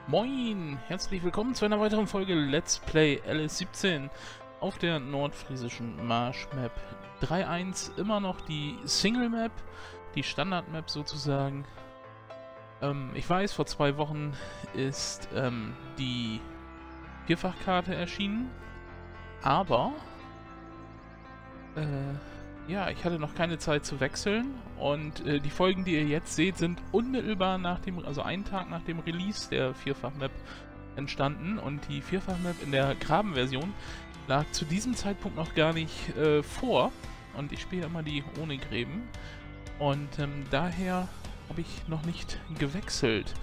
Moin! Herzlich willkommen zu einer weiteren Folge Let's Play LS17 auf der nordfriesischen Marsch-Map 3.1. Immer noch die Single-Map, die Standard-Map sozusagen. Ich weiß, vor 2 Wochen ist die Vierfachkarte erschienen, aber ja, ich hatte noch keine Zeit zu wechseln und die Folgen, die ihr jetzt seht, sind unmittelbar nach dem, also einen Tag nach dem Release der Vierfach-Map entstanden und die Vierfach-Map in der Graben-Version lag zu diesem Zeitpunkt noch gar nicht vor und ich spiele immer die ohne Gräben und daher habe ich noch nicht gewechselt.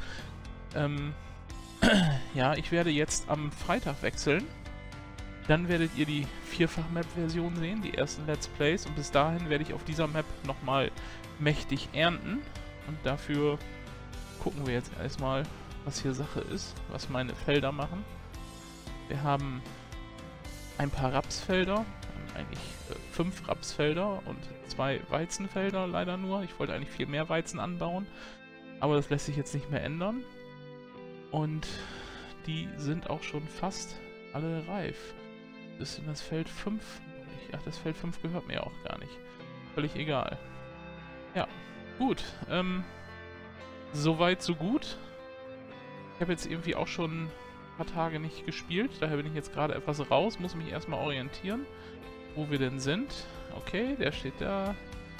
Ja, ich werde jetzt am Freitag wechseln. Dann werdet ihr die Vierfach-Map-Version sehen, die ersten Let's Plays. Und bis dahin werde ich auf dieser Map nochmal mächtig ernten. Und dafür gucken wir jetzt erstmal, was hier Sache ist, was meine Felder machen. Wir haben ein paar Rapsfelder, eigentlich 5 Rapsfelder und 2 Weizenfelder leider nur. Ich wollte eigentlich viel mehr Weizen anbauen, aber das lässt sich jetzt nicht mehr ändern. Und die sind auch schon fast alle reif. Ist denn das Feld 5? Ach, das Feld 5 gehört mir auch gar nicht. Völlig egal. Ja, gut. Soweit, so gut. Ich habe jetzt irgendwie auch schon ein paar Tage nicht gespielt. Daher bin ich jetzt gerade etwas raus. Muss mich erstmal orientieren, wo wir denn sind. Okay, der steht da.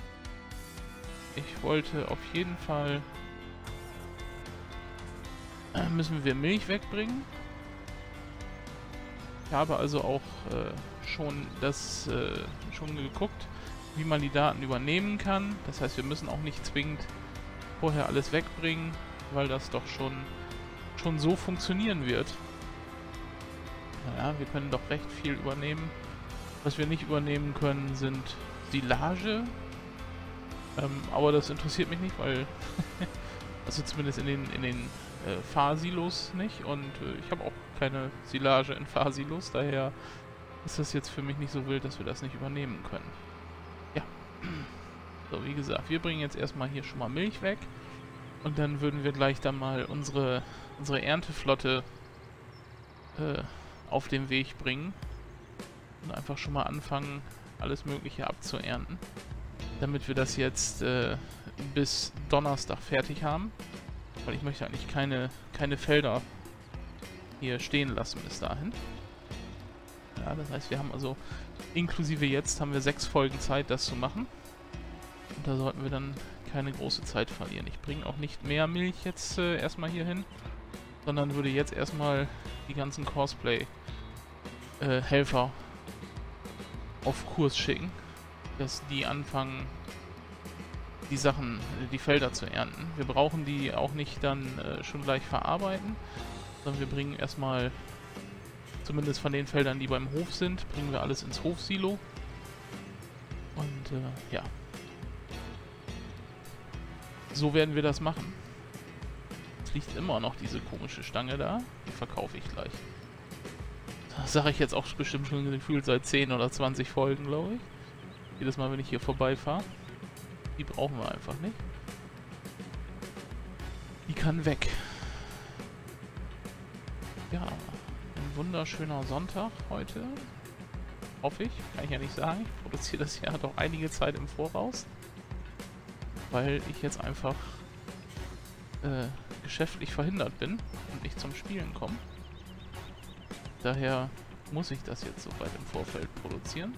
Ich wollte auf jeden Fall... müssen wir Milch wegbringen. Ich habe also auch schon geguckt, wie man die Daten übernehmen kann. Das heißt, wir müssen auch nicht zwingend vorher alles wegbringen, weil das doch schon so funktionieren wird. Naja, wir können doch recht viel übernehmen. Was wir nicht übernehmen können, sind Silage. Aber das interessiert mich nicht, weil also zumindest in den Fahrsilos nicht und ich habe auch keine Silage in Fahrsilos, daher ist das jetzt für mich nicht so wild, dass wir das nicht übernehmen können. Ja, so wie gesagt, wir bringen jetzt erstmal hier schon mal Milch weg und dann würden wir gleich dann mal unsere Ernteflotte auf den Weg bringen und einfach schon mal anfangen, alles Mögliche abzuernten, damit wir das jetzt bis Donnerstag fertig haben. Weil ich möchte eigentlich keine Felder hier stehen lassen bis dahin. Ja, das heißt, wir haben also, inklusive jetzt, haben wir 6 Folgen Zeit, das zu machen. Und da sollten wir dann keine große Zeit verlieren. Ich bringe auch nicht mehr Milch jetzt erstmal hier hin, sondern würde jetzt erstmal die ganzen Cosplay-Helfer auf Kurs schicken, dass die anfangen, die Felder zu ernten. Wir brauchen die auch nicht dann schon gleich verarbeiten, sondern wir bringen erstmal, zumindest von den Feldern, die beim Hof sind, bringen wir alles ins Hofsilo. Und ja. So werden wir das machen. Es liegt immer noch diese komische Stange da. Die verkaufe ich gleich. Das sage ich jetzt auch bestimmt schon gefühlt seit 10 oder 20 Folgen, glaube ich. Jedes Mal, wenn ich hier vorbeifahre. Die brauchen wir einfach nicht. Die kann weg. Ja, ein wunderschöner Sonntag heute. Hoffe ich. Kann ich ja nicht sagen. Ich produziere das ja doch einige Zeit im Voraus. Weil ich jetzt einfach geschäftlich verhindert bin und nicht zum Spielen komme. Daher muss ich das jetzt so weit im Vorfeld produzieren.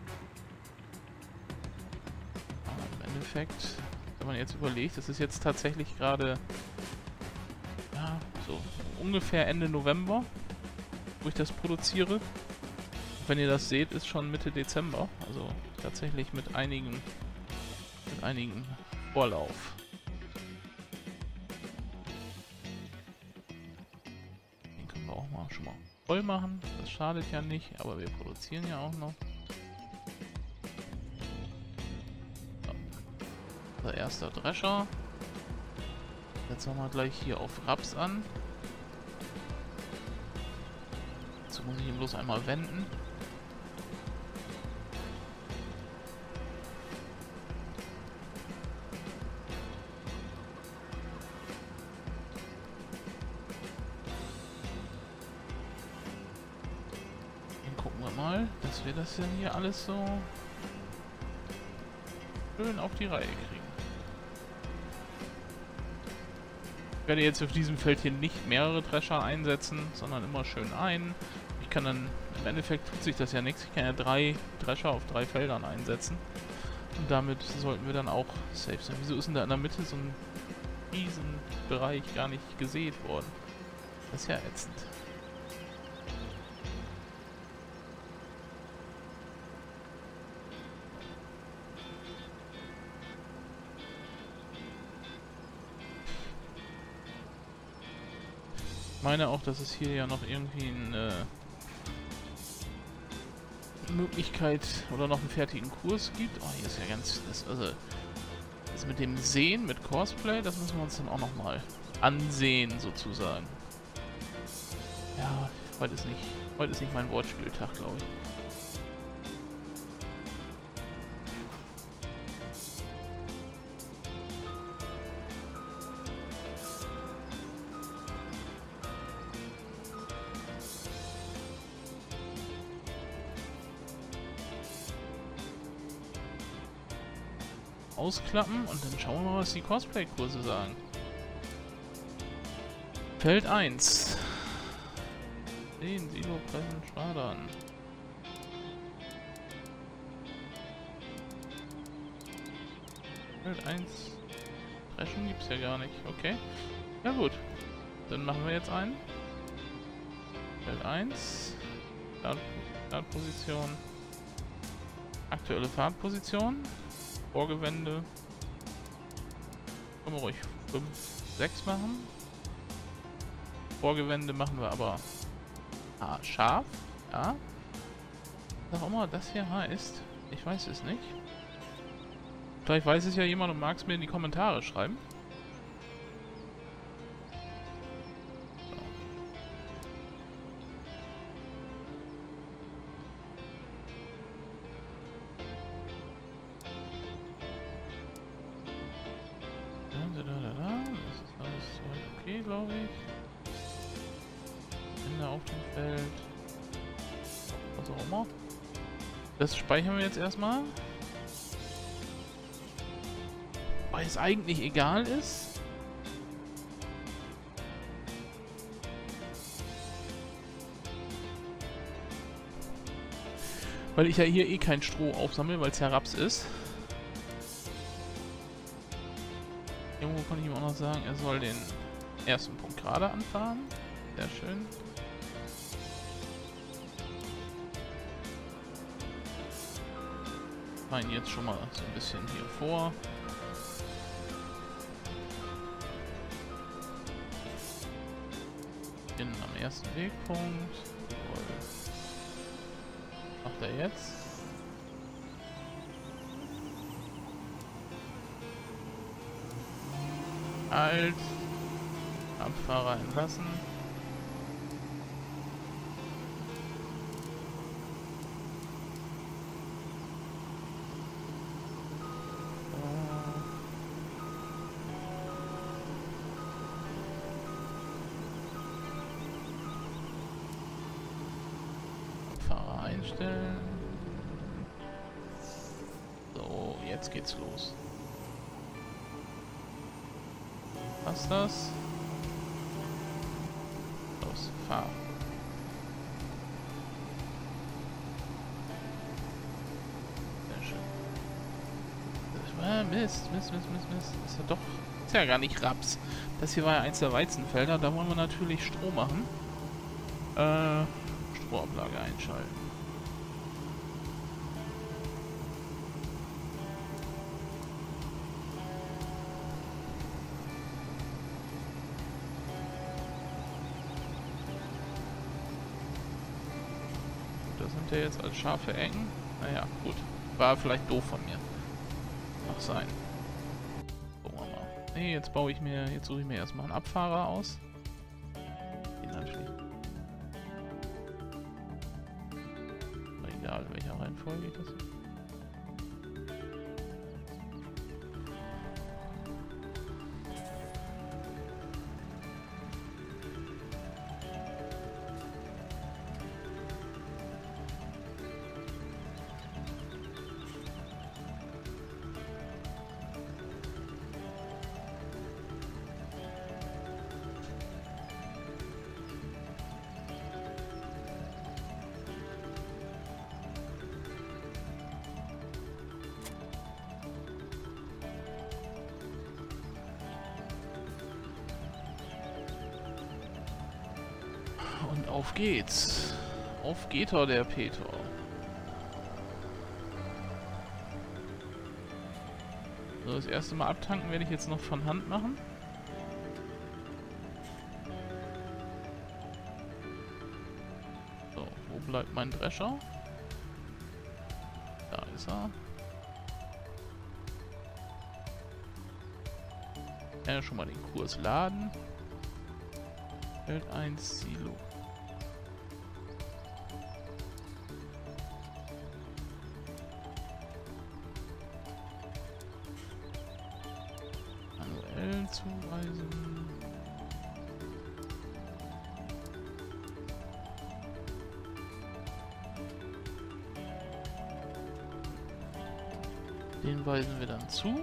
Endeffekt, wenn man jetzt überlegt, das ist jetzt tatsächlich gerade ja, so ungefähr Ende November, wo ich das produziere. Wenn ihr das seht, ist schon Mitte Dezember, also tatsächlich mit einigen Vorlauf. Den können wir auch mal schon mal voll machen, das schadet ja nicht, aber wir produzieren ja auch noch. Erster Drescher. Jetzt machen wir gleich hier auf Raps an. Jetzt muss ich ihn bloß einmal wenden. mal, dass wir das dann hier alles so schön auf die Reihe kriegen. Ich werde jetzt auf diesem Feld hier nicht mehrere Drescher einsetzen, sondern immer schön einen. Ich kann dann, im Endeffekt tut sich das ja nichts, ich kann ja 3 Drescher auf 3 Feldern einsetzen. Und damit sollten wir dann auch safe sein. Wieso ist denn da in der Mitte so ein riesen Bereich gar nicht gesät worden? Das ist ja ätzend. Ich meine auch, dass es hier ja noch irgendwie eine Möglichkeit oder noch einen fertigen Kurs gibt. Oh, hier ist ja ganz... Das mit dem Sehen, mit Cosplay, das müssen wir uns dann auch nochmal ansehen, sozusagen. Ja, heute ist nicht mein Wortspieltag, glaube ich. Ausklappen und dann schauen wir mal, was die Cosplay-Kurse sagen. Feld 1. Den Silo pressen Schwadern. Feld 1. Dreschen gibt's ja gar nicht. Okay. Ja gut. Dann machen wir jetzt einen. Feld 1. Startposition. Aktuelle Fahrtposition. Vorgewände. Können wir ruhig 5, 6 machen. Vorgewände machen wir aber scharf. Ja. Was auch immer das hier heißt. Ich weiß es nicht. Vielleicht weiß es ja jemand und mag es mir in die Kommentare schreiben. Das ist alles soweit okay, glaube ich. Ende auf dem Feld. Was auch immer. Das speichern wir jetzt erstmal. Weil es eigentlich egal ist. Weil ich ja hier eh kein Stroh aufsammle, weil es ja Raps ist. Irgendwo kann ich ihm auch noch sagen, er soll den ersten Punkt gerade anfahren. Sehr schön. Fahren jetzt schon mal so ein bisschen hier vor. Innen am ersten Wegpunkt. Was macht er jetzt? Halt. Abfahrer entlassen. Abfahrer einstellen. So, jetzt geht's los. Was das? Los, fahr. Sehr schön. Mist. Ist ja doch. Ist ja gar nicht Raps. Das hier war ja eins der Weizenfelder. Da wollen wir natürlich Stroh machen. Strohablage einschalten. Das sind ja jetzt als scharfe Ecken. Naja, gut. War vielleicht doof von mir. Mag sein. Gucken wir mal. Nee, jetzt suche ich mir erstmal einen Abfahrer aus. Den natürlich. Egal, in welcher Reihenfolge ich das. Und auf geht's. Auf geht er, der Peter. So, das erste Mal abtanken werde ich jetzt noch von Hand machen. So, wo bleibt mein Drescher? Da ist er. Ja, schon mal den Kurs laden. Feld 1 Silo. Manuell zuweisen. Den weisen wir dann zu.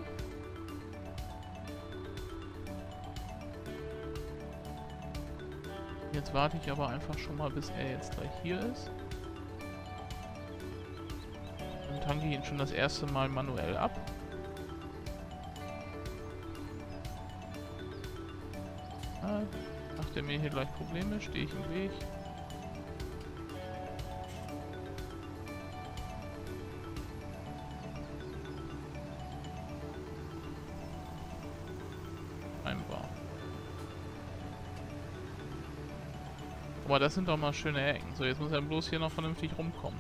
Jetzt warte ich aber einfach schon mal, bis er jetzt gleich hier ist. Dann tanke ich ihn schon das erste Mal manuell ab. Ah, macht er mir hier gleich Probleme? Stehe ich im Weg? Scheinbar. Aber das sind doch mal schöne Ecken. So, jetzt muss er bloß hier noch vernünftig rumkommen.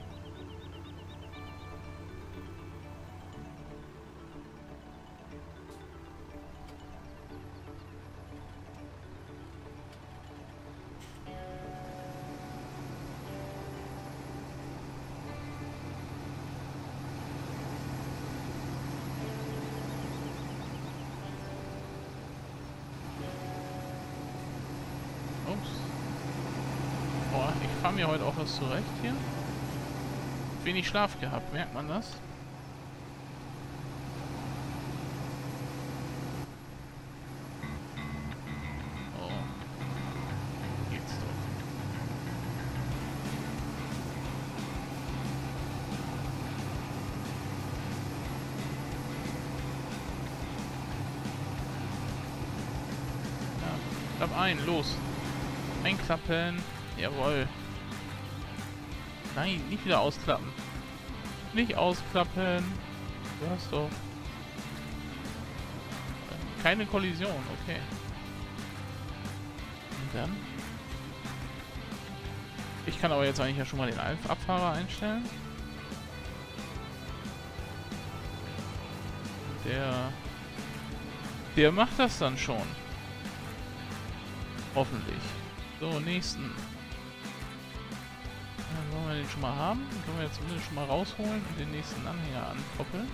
Ups. Boah, ich fahre mir heute auch was zurecht hier. Wenig Schlaf gehabt, merkt man das? Oh. Geht's doch. Ja, klapp ein, los. Einklappen. Jawohl. Nein, nicht wieder ausklappen. Nicht ausklappen. Du hast doch... Keine Kollision, okay. Und dann? Ich kann aber jetzt eigentlich ja schon mal den Abfahrer einstellen. Der macht das dann schon. Hoffentlich. So, nächsten. Dann wollen wir den schon mal haben. Den können wir jetzt zumindest schon mal rausholen und den nächsten Anhänger ankoppeln.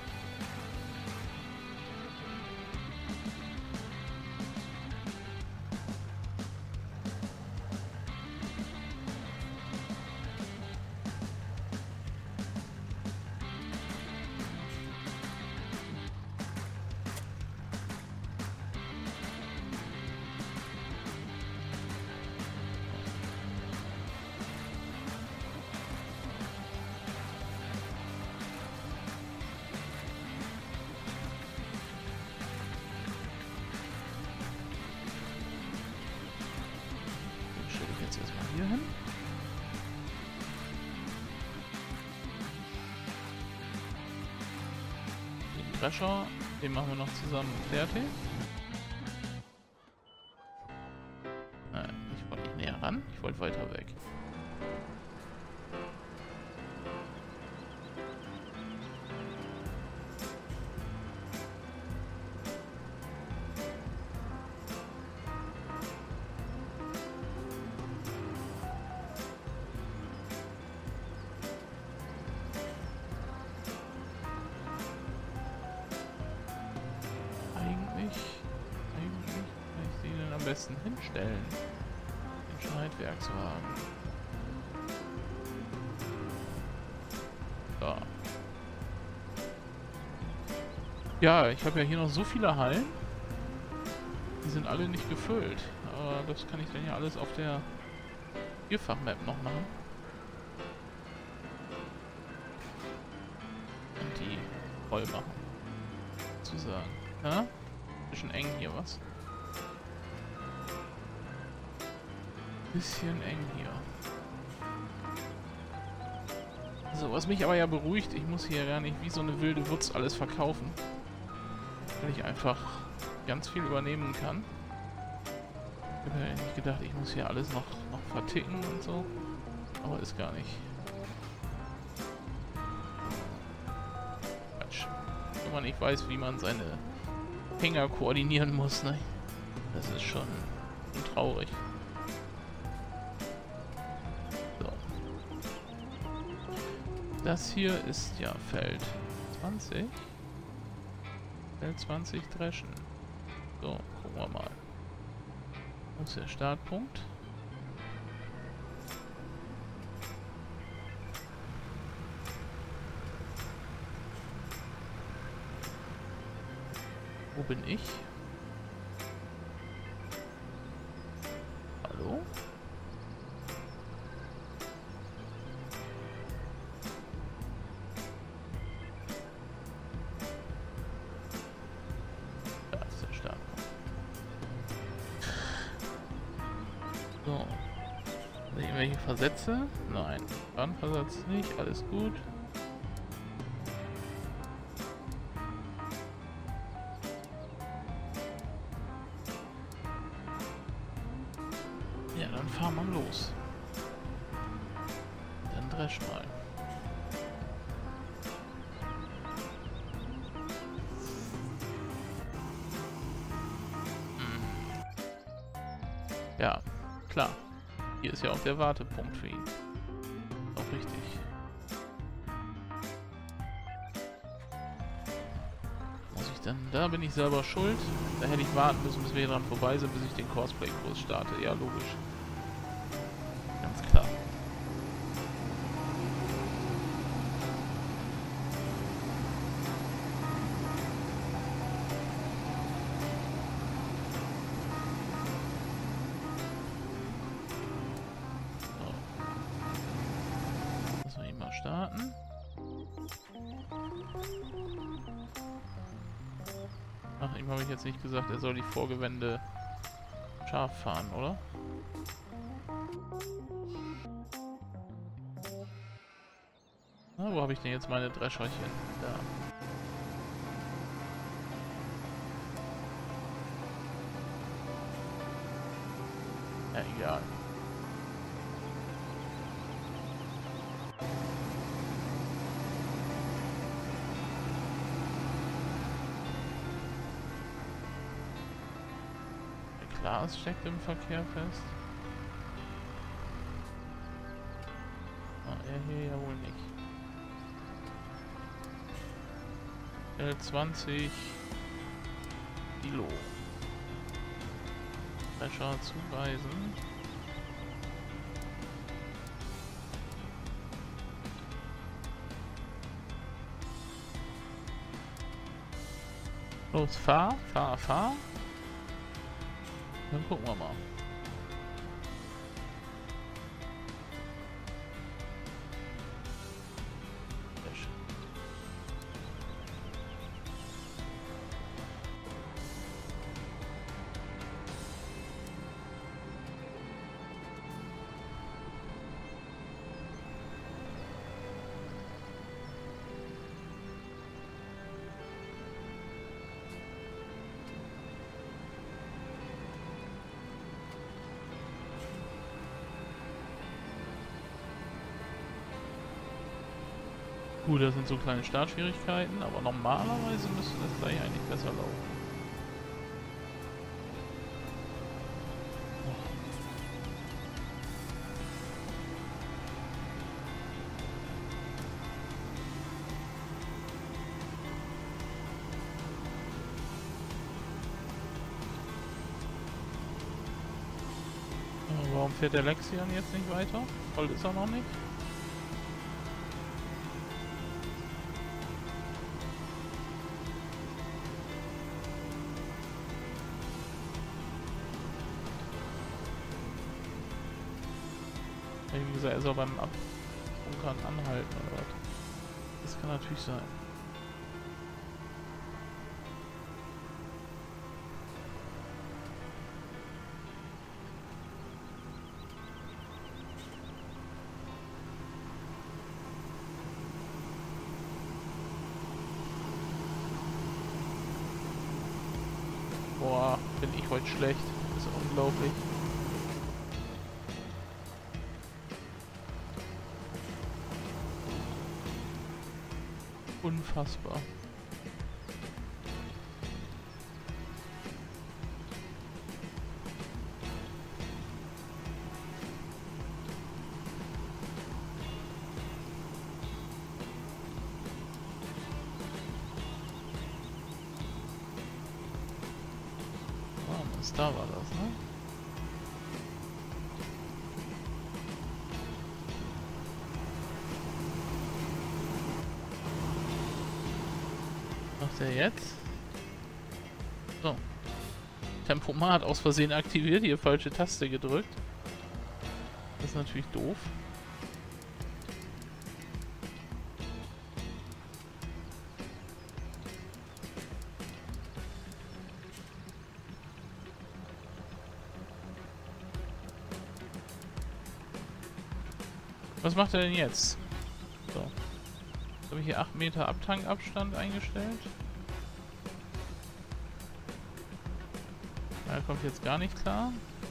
Jetzt erstmal hier hin. Den Drescher, den machen wir noch zusammen fertig. Ich wollte nicht näher ran, ich wollte weiter weg. Am besten hinstellen. Den Schneidwerkswagen. Da. Ja, ich habe ja hier noch so viele Hallen. Die sind alle nicht gefüllt. Aber das kann ich dann ja alles auf der Vierfach-Map noch machen. Und die voll machen. Sozusagen. Ja? Bisschen eng hier, was? Bisschen eng hier. So, was mich aber ja beruhigt, ich muss hier gar nicht wie so eine wilde Wutz alles verkaufen. Weil ich einfach ganz viel übernehmen kann. Ich habe ja nicht gedacht, ich muss hier alles noch verticken und so. Aber ist gar nicht. Quatsch. Wenn man nicht weiß, wie man seine Hänger koordinieren muss, ne? Das ist schon traurig. So. Das hier ist ja Feld 20. Feld 20 dreschen. So, gucken wir mal. Wo ist der Startpunkt? Wo bin ich? Hallo? Da ist der Startpunkt. So. Irgendwelche Versätze? Nein. Bahnversatz nicht. Alles gut. Ja, dann fahren wir los. Dann dresch mal. Ja, klar. Hier ist ja auch der Wartepunkt für ihn. Auch richtig. Muss ich dann... Da bin ich selber schuld. Da hätte ich warten müssen, bis wir hier dran vorbei sind, bis ich den Cosplay-Kurs starte. Ja, logisch. Ganz klar. Starten. Ach, ihm habe ich jetzt nicht gesagt, er soll die Vorgewände scharf fahren, oder? Na, wo habe ich denn jetzt meine Drescherchen? Da. Ja, egal. Glas steckt im Verkehr fest. Ah, er hier ja wohl nicht. L20 Kilo. Drescher zuweisen. Los, fahr. Dann gucken wir mal. Sehr schön. Gut, das sind so kleine Startschwierigkeiten, aber normalerweise müsste das gleich eigentlich besser laufen. Warum fährt der Lexian jetzt nicht weiter? Voll ist er noch nicht. Wie gesagt, er soll beim Abbunkern anhalten oder was? Das kann natürlich sein. ich heute schlecht. Das ist unglaublich. Unfassbar. Da war das, ne? Was macht der jetzt? So. Tempomat aus Versehen aktiviert, hier falsche Taste gedrückt. Das ist natürlich doof. Was macht er denn jetzt? So. Jetzt habe ich hier 8 Meter Abtankabstand eingestellt. Er kommt jetzt gar nicht klar.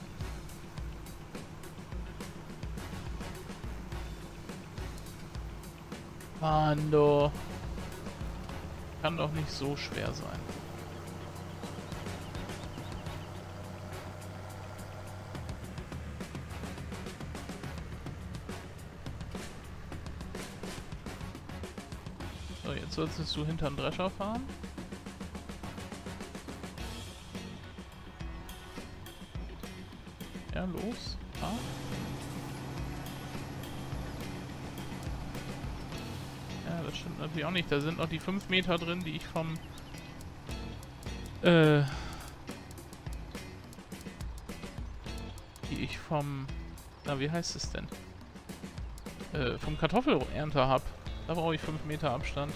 Mando. Kann doch nicht so schwer sein. So, jetzt solltest du hinterm Drescher fahren. Ja, los. Ah. Ja, das stimmt natürlich auch nicht. Da sind noch die 5 Meter drin, die ich vom... Na, wie heißt es denn? Vom Kartoffelernter habe. Da brauche ich 5 Meter Abstand.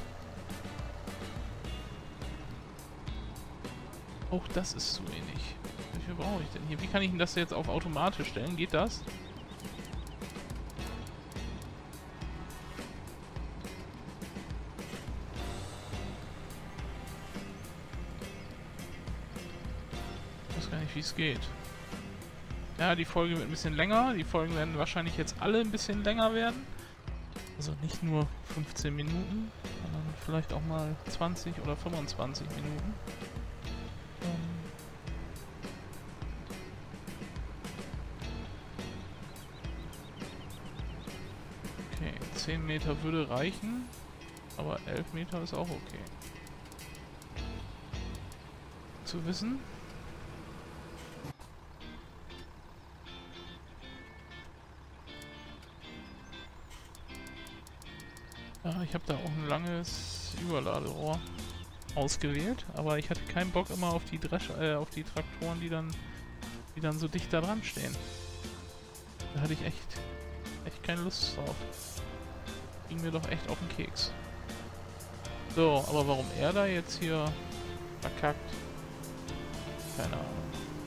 Auch das ist zu wenig. Wie viel brauche ich denn hier? Wie kann ich denn das jetzt auf automatisch stellen? Geht das? Ich weiß gar nicht, wie es geht. Ja, die Folge wird ein bisschen länger. Die Folgen werden wahrscheinlich jetzt alle ein bisschen länger werden. Also nicht nur 15 Minuten, sondern vielleicht auch mal 20 oder 25 Minuten. Okay, 10 Meter würde reichen, aber 11 Meter ist auch okay. Zu wissen. Ja, ich habe da auch ein langes Überladerohr ausgewählt, aber ich hatte keinen Bock immer auf die auf die Traktoren, die dann so dicht da dran stehen. Da hatte ich echt keine Lust drauf. Ging mir doch echt auf den Keks. So, aber warum er da jetzt hier verkackt? Keine Ahnung.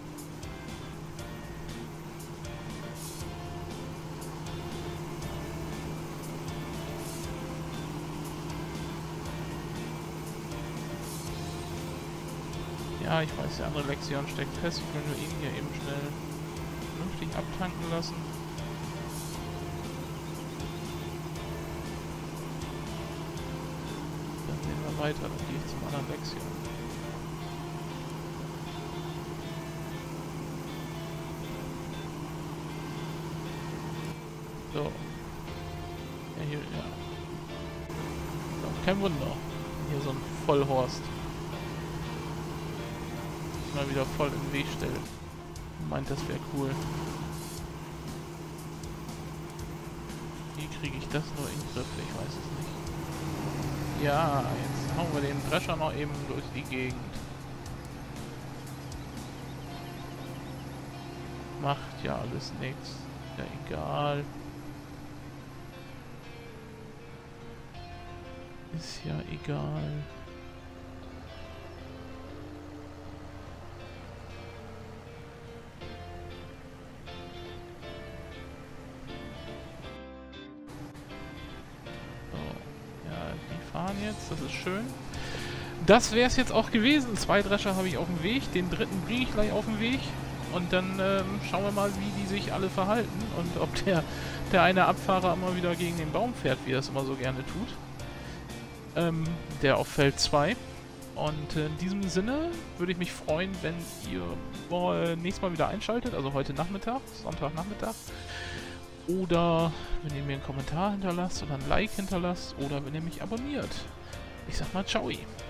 Ja, ich weiß, der andere Lexion steckt fest. Ich will nur ihn hier eben schnell vernünftig abtanken lassen. Dann sehen wir weiter. Dann gehe ich zum anderen Lexion. So. Ja, hier, ja. Doch, kein Wunder. Hier so ein Vollhorst. Mal wieder voll im Weg stellt. Meint, das wäre cool. Wie kriege ich das nur in den Griff? Ich weiß es nicht. Ja, jetzt hauen wir den Drescher noch eben durch die Gegend. Macht ja alles nichts. Ja, egal. Ist ja egal. Jetzt, das ist schön. das wäre es jetzt auch gewesen. 2 Drescher habe ich auf dem Weg, den dritten bringe ich gleich auf den Weg. Und dann schauen wir mal, wie die sich alle verhalten und ob der eine Abfahrer immer wieder gegen den Baum fährt, wie er es immer so gerne tut. Der auf Feld 2. Und in diesem Sinne würde ich mich freuen, wenn ihr nächstes Mal wieder einschaltet, also heute Nachmittag, Sonntagnachmittag. Oder wenn ihr mir einen Kommentar hinterlasst oder ein Like hinterlasst oder wenn ihr mich abonniert. Ich sag mal, ciao.